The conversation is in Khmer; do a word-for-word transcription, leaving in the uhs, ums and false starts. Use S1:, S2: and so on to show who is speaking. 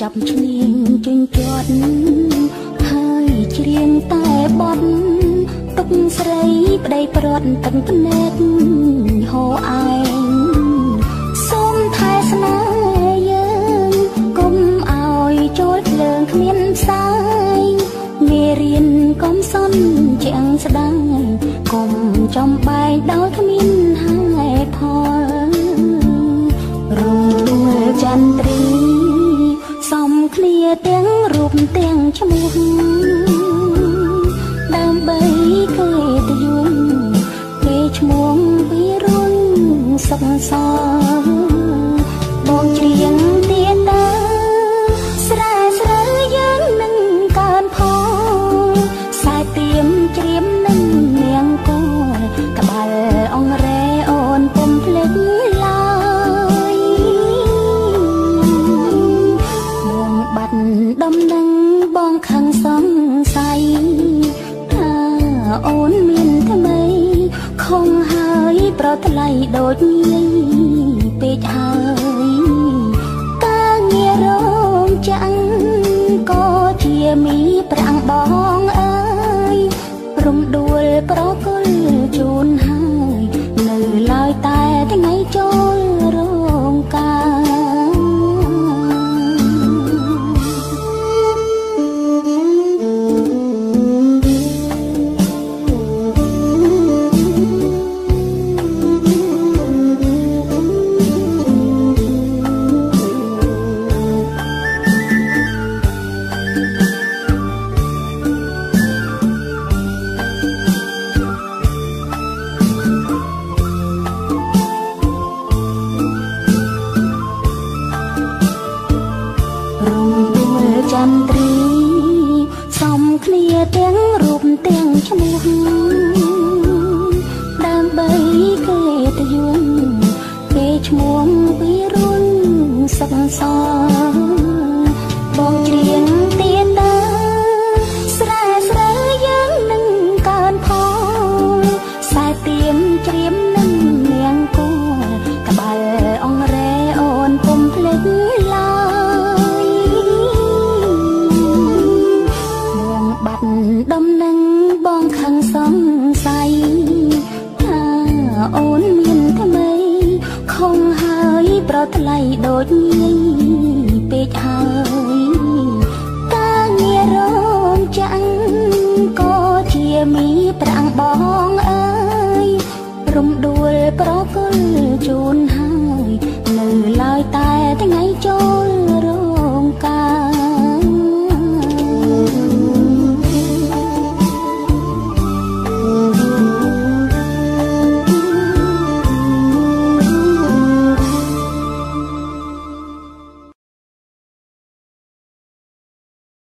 S1: ប់ឈ្នាងជញ្ជាត់ហើយច្រៀងតែបត់ទុកស្រីប្តីប្រត់ទឹកភ្នែកហូរឯងសូមថែស្នេហ៍យើងកុំឲ្យចូលភ្លើងគ្មានផ្សាយមេរៀនកុំសន់ជាងស្ដាយកុំចំបែកដោយគ្មានហេតុផលរំដួលចន្ទ្រីសំគ្នាទាំងរូបទាំងឈ្មោះដើម្បីគេទៅយំគេឈ្មោះពីរុងសុខសល់បងច្រៀងទៀតដើស្រាស្រើយើងនឹងកើនផលខ្សែទៀមច្រៀមនឹងនាងកូនក្បាលអងរ៉េអូនពុំភ្លេចឡើយបងបាត់ដំណឹងបងខឹងសង្ស័យថាអូនមានថ្មីខំហើយប្រថ្លៃដូចងាយពេកហើយការងាររោងចាំងក៏ជាមីប្រាំងបងអើយរំដួលប្រគល់ជូនហើយនៅឡើយតែថ្ងៃចូលរោងការចន្ទ្រីសំគ្នាទាំងរូបទាំងឈ្មោះដើម្បីគេទៅយំគេឈ្មោះពីរុងសុខសល់បងច្រៀងទៀតដើស្រាស្រើយើងនឹងកើនផលខ្សែទៀមច្រៀមនឹងនាងកូនក្បាលអងរ៉េអូនពុំភ្លេចឡើយបាត់ដំណឹងបងខឹងសង្ស័យថាអូនមានថ្មីខំហើយប្រថ្លៃដូចងាយពេកហើយការងាររោងចាំងក៏ជាមីប្រាំងបងអើយរំដួលប្រគល់